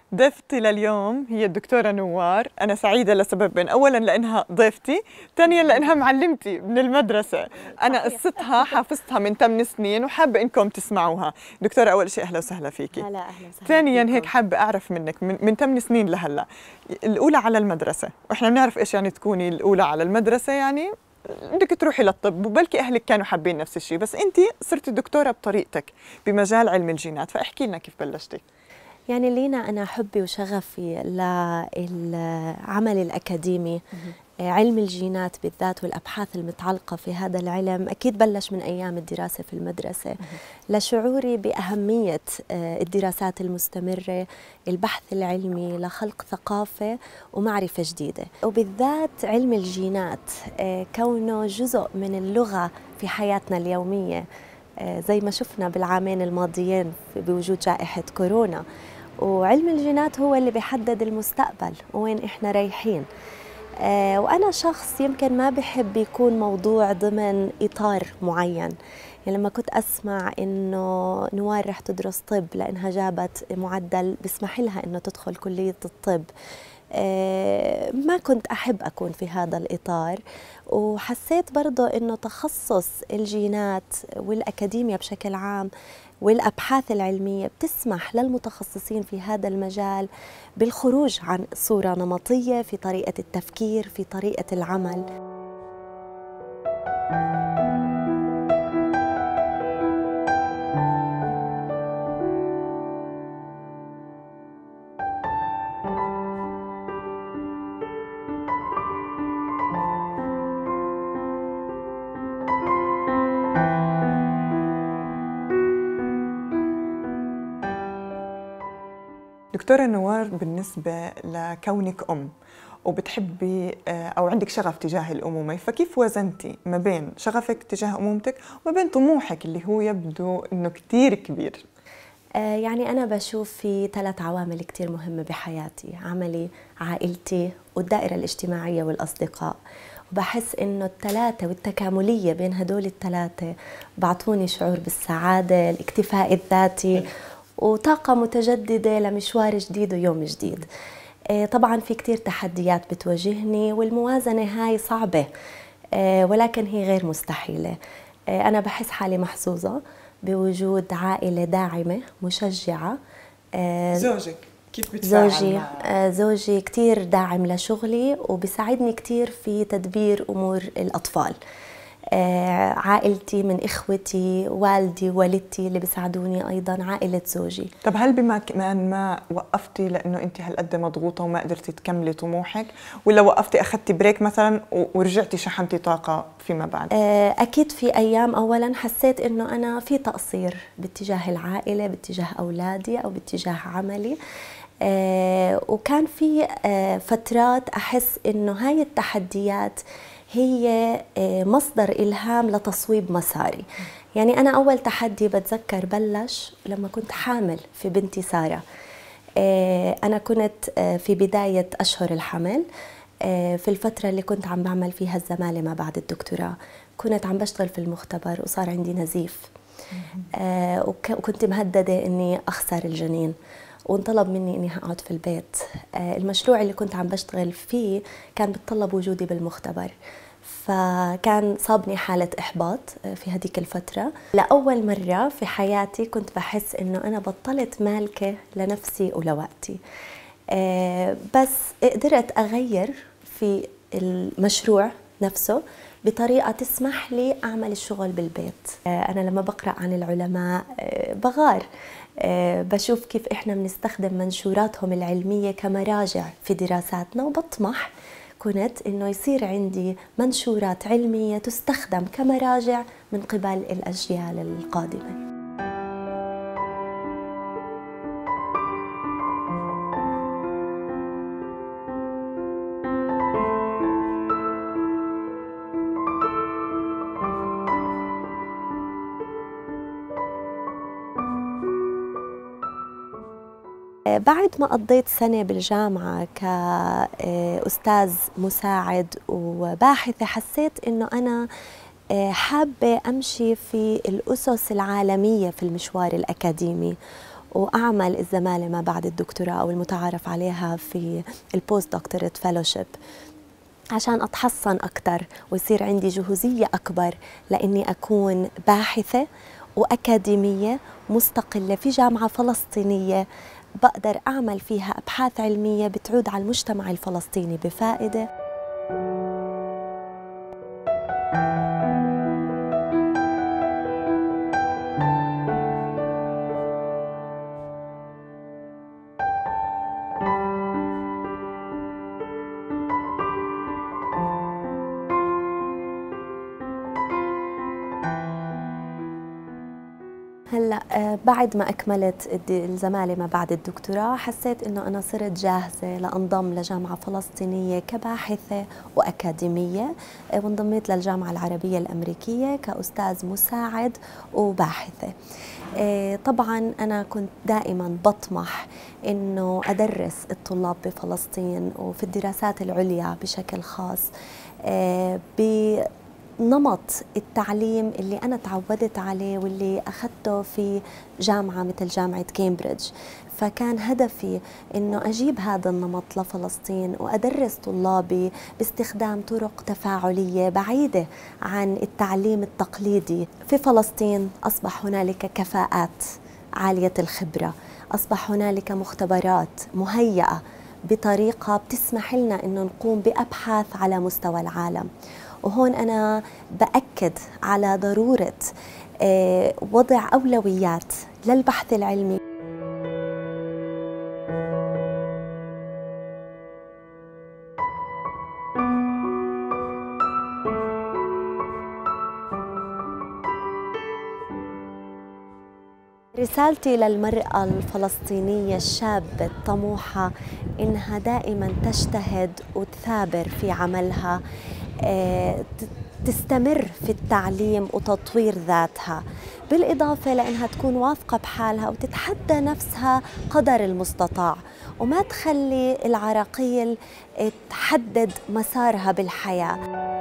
ضيفتي لليوم هي الدكتورة نوار. أنا سعيدة لسببين، أولاً لأنها ضيفتي، ثانياً لأنها معلمتي من المدرسة. أنا قصتها حافظتها من 8 سنين وحابة إنكم تسمعوها. دكتورة، أول شيء أهلا وسهلا فيكي. هلا أهلا وسهلا. ثانياً هيك حابة أعرف منك من 8 سنين لهلا، الأولى على المدرسة، وإحنا بنعرف إيش يعني تكوني الأولى على المدرسة، يعني بدك تروحي للطب، وبلكي أهلك كانوا حابين نفس الشيء، بس أنت صرتي دكتورة بطريقتك بمجال علم الجينات، فاحكي لنا كيف بلشتي. يعني لينا أنا حبي وشغفي للعمل الأكاديمي، علم الجينات بالذات والأبحاث المتعلقة في هذا العلم أكيد بلش من أيام الدراسة في المدرسة، لشعوري بأهمية الدراسات المستمرة، البحث العلمي لخلق ثقافة ومعرفة جديدة، وبالذات علم الجينات كونه جزء من اللغة في حياتنا اليومية، زي ما شفنا بالعامين الماضيين بوجود جائحة كورونا. وعلم الجينات هو اللي بيحدد المستقبل وين إحنا رايحين. وأنا شخص يمكن ما بحب يكون موضوع ضمن إطار معين. يعني لما كنت أسمع إنه نوار رح تدرس طب لأنها جابت معدل بيسمح لها إنه تدخل كلية الطب، ما كنت أحب أكون في هذا الإطار. وحسيت برضو إنه تخصص الجينات والأكاديمية بشكل عام والأبحاث العلمية بتسمح للمتخصصين في هذا المجال بالخروج عن صورة نمطية في طريقة التفكير، في طريقة العمل. دكتورة نوار، بالنسبة لكونك أم وبتحبي أو عندك شغف تجاه الأمومة، فكيف وزنتي ما بين شغفك تجاه أمومتك وما بين طموحك اللي هو يبدو أنه كتير كبير؟ يعني أنا بشوف في 3 عوامل كتير مهمة بحياتي: عملي، عائلتي، والدائرة الاجتماعية والأصدقاء. وبحس إنه ال3 والتكاملية بين هدول ال3 بعطوني شعور بالسعادة، الاكتفاء الذاتي، وطاقة متجددة لمشوار جديد ويوم جديد. طبعا في كتير تحديات بتواجهني، والموازنة هاي صعبة ولكن هي غير مستحيلة. أنا بحس حالي محظوظة بوجود عائلة داعمة مشجعة. زوجك كيف بتفاعل مع؟ زوجي كتير داعم لشغلي وبيساعدني كتير في تدبير أمور الأطفال. عائلتي من إخوتي، والدي ووالدتي اللي بيساعدوني، أيضا عائلة زوجي. طب هل بما كمان ما وقفتي لأنه أنت هالقد مضغوطة وما قدرتي تكملي طموحك، ولا وقفتي أخذتي بريك مثلا ورجعتي شحنتي طاقة فيما بعد؟ أكيد في أيام أولا حسيت إنه أنا في تقصير باتجاه العائلة، باتجاه أولادي أو باتجاه عملي. وكان في فترات أحس إنه هاي التحديات هي مصدر إلهام لتصويب مساري. يعني أنا أول تحدي بتذكر بلش لما كنت حامل في بنتي سارة. أنا كنت في بداية أشهر الحمل، في الفترة اللي كنت عم بعمل فيها الزمالة ما بعد الدكتوراه، كنت عم بشتغل في المختبر وصار عندي نزيف، وكنت مهددة إني أخسر الجنين، وانطلب مني اني اقعد في البيت. المشروع اللي كنت عم بشتغل فيه كان بتطلب وجودي بالمختبر، فكان صابني حالة إحباط في هذيك الفترة. لأول مرة في حياتي كنت بحس إنه أنا بطلت مالكة لنفسي ولوقتي. بس قدرت أغير في المشروع نفسه بطريقة تسمح لي أعمل الشغل بالبيت. أنا لما بقرأ عن العلماء بغار، بشوف كيف إحنا بنستخدم منشوراتهم العلمية كمراجع في دراساتنا، وبطمح كنت إنه يصير عندي منشورات علمية تستخدم كمراجع من قبل الأجيال القادمة. بعد ما قضيت سنة بالجامعة كأستاذ مساعد وباحثة، حسيت إنه أنا حابة أمشي في الأسس العالمية في المشوار الأكاديمي، وأعمل الزمالة ما بعد الدكتوراه أو المتعارف عليها في البوست دكتورate فيلوشيب، عشان أتحصن أكثر ويصير عندي جهوزية أكبر لأني أكون باحثة وأكاديمية مستقلة في جامعة فلسطينية بقدر أعمل فيها أبحاث علمية بتعود على المجتمع الفلسطيني بفائدة. هلا بعد ما اكملت الزماله ما بعد الدكتوراه حسيت انه انا صرت جاهزه لانضم لجامعه فلسطينيه كباحثه واكاديميه، وانضميت للجامعه العربيه الامريكيه كاستاذ مساعد وباحثه. طبعا انا كنت دائما بطمح انه ادرس الطلاب بفلسطين وفي الدراسات العليا بشكل خاص نمط التعليم اللي أنا تعودت عليه واللي أخذته في جامعة مثل جامعة كامبريدج. فكان هدفي أنه أجيب هذا النمط لفلسطين وأدرس طلابي باستخدام طرق تفاعلية بعيدة عن التعليم التقليدي. في فلسطين أصبح هنالك كفاءات عالية الخبرة، أصبح هنالك مختبرات مهيئة بطريقة بتسمح لنا أنه نقوم بأبحاث على مستوى العالم. وهون أنا بأكد على ضرورة وضع أولويات للبحث العلمي. رسالتي للمرأة الفلسطينية الشابة الطموحة إنها دائما تجتهد وتثابر في عملها، تستمر في التعليم وتطوير ذاتها، بالإضافة لأنها تكون واثقة بحالها وتتحدى نفسها قدر المستطاع، وما تخلي العراقيل تحدد مسارها بالحياة.